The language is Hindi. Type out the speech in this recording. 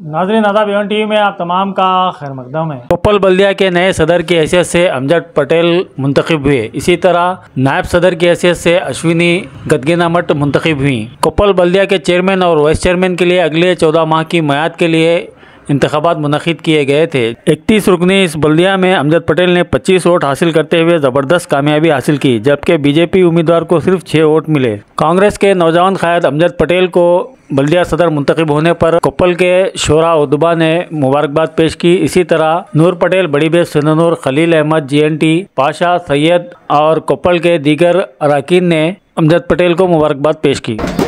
नाज़रीन आदाब, एवन टीवी में आप तमाम का खैर मकदम है। कोप्पल बल्दिया के नए सदर की हैसियत से अमजद पटेल मुंतखब हुए। इसी तरह नायब सदर की हैसियत से अश्विनी गदगिनामठ मुंतखब हुई। कोप्पल बल्दिया के चेयरमैन और वाइस चेयरमैन के लिए अगले 14 माह की मियाद के लिए इंतखाबात मुनक़िद किए गए थे। 31 रुकनी इस बल्दिया में अमजद पटेल ने 25 वोट हासिल करते हुए ज़बरदस्त कामयाबी हासिल की, जबकि बीजेपी उम्मीदवार को सिर्फ 6 वोट मिले। कांग्रेस के नौजवान क़ायद अमजद पटेल को बल्दिया सदर मुंतखब होने पर कोप्पल के शोरा उदबा ने मुबारकबाद पेश की। इसी तरह नूर पटेल, बड़ी बेस सिंधनूर, खलील अहमद GNT, पाशा सैयद और कोप्पल के दीगर अरकान ने अमजद पटेल को मुबारकबाद पेश की।